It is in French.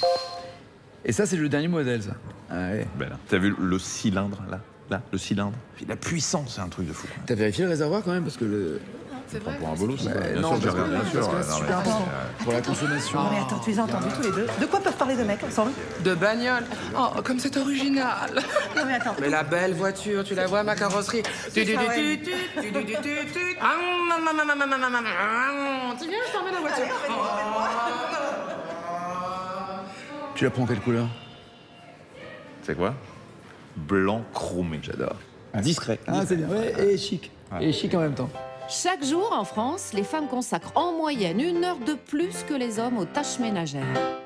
Et ça, c'est le dernier modèle, ça. Ah ouais. Ben là. T'as vu le cylindre, là? Là, le cylindre. La puissance, c'est un truc de fou. T'as vérifié le réservoir, quand même, parce que le... C'est vrai. Pour un bolos, c'est pas... non, Bien sûr, j'ai regardé, bien sûr. parce que là, c'est super important. Pour la consommation. Non mais attends, tu les as entendus tous les deux? De quoi peuvent parler deux mecs ensemble? De bagnole. Oh, comme c'est original. Non mais attends. Mais la belle voiture, tu la vois, ma carrosserie. Tu viens, je t'emmène la voiture. Tu la prends quelle couleur? C'est quoi? Blanc chromé. J'adore. Discret. Ah, c'est bien. Ouais, et chic. Ouais. Et chic en même temps. Chaque jour en France, les femmes consacrent en moyenne 1 heure de plus que les hommes aux tâches ménagères.